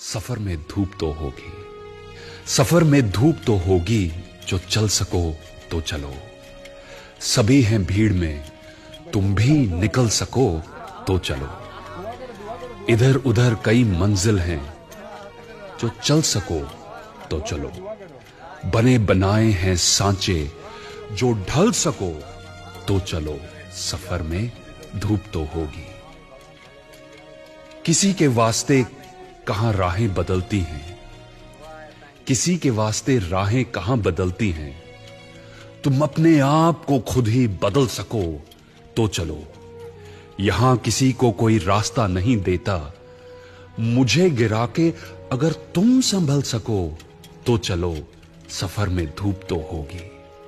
सफर में धूप तो होगी, सफर में धूप तो होगी, जो चल सको तो चलो। सभी हैं भीड़ में, तुम भी निकल सको तो चलो। इधर उधर कई मंजिल हैं, जो चल सको तो चलो। बने बनाए हैं सांचे, जो ढल सको तो चलो। सफर में धूप तो होगी। किसी के वास्ते कहां राहें बदलती हैं, किसी के वास्ते राहें कहां बदलती हैं। तुम अपने आप को खुद ही बदल सको तो चलो। यहां किसी को कोई रास्ता नहीं देता, मुझे गिरा के अगर तुम संभल सको तो चलो। सफर में धूप तो होगी।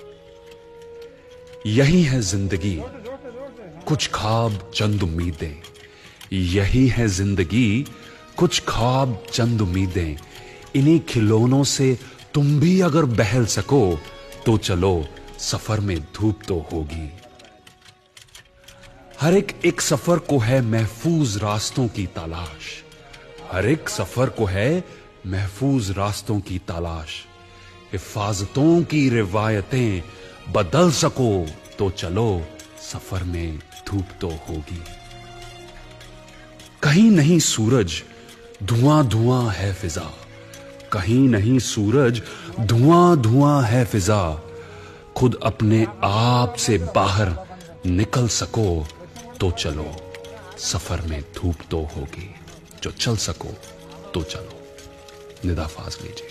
यही है जिंदगी, कुछ ख्वाब चंद उम्मीदें। यही है जिंदगी, कुछ ख्वाब चंद उम्मीदें। इन्हीं खिलौनों से तुम भी अगर बहल सको तो चलो। सफर में धूप तो होगी। हर एक सफर को है महफूज रास्तों की तलाश। हर एक सफर को है महफूज रास्तों की तलाश। हिफाजतों की रिवायतें बदल सको तो चलो। सफर में धूप तो होगी। कहीं नहीं सूरज, धुआं धुआं है फिजा। कहीं नहीं सूरज, धुआं धुआं है फिजा। खुद अपने आप से बाहर निकल सको तो चलो। सफर में धूप तो होगी, जो चल सको तो चलो। निदा फाजली जी।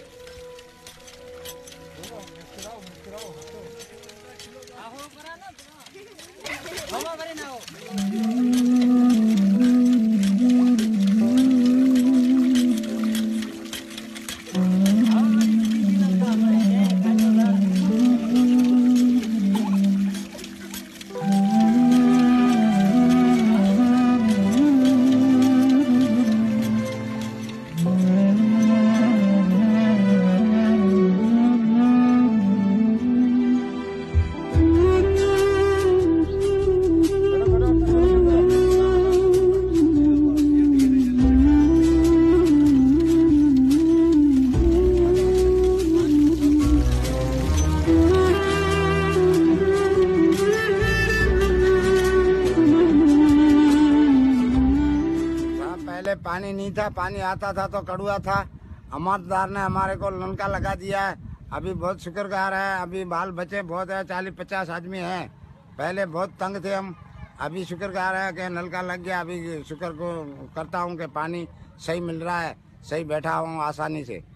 पानी नहीं था, पानी आता था तो कड़ुआ था। अमरदार ने हमारे को नलका लगा दिया है। अभी बहुत शुक्रगुजार है। अभी बाल बच्चे बहुत है, 40-50 आदमी हैं। पहले बहुत तंग थे हम, अभी शुक्रगुजार है कि नलका लग गया। अभी शुक्र को करता हूँ कि पानी सही मिल रहा है, सही बैठा हूँ आसानी से।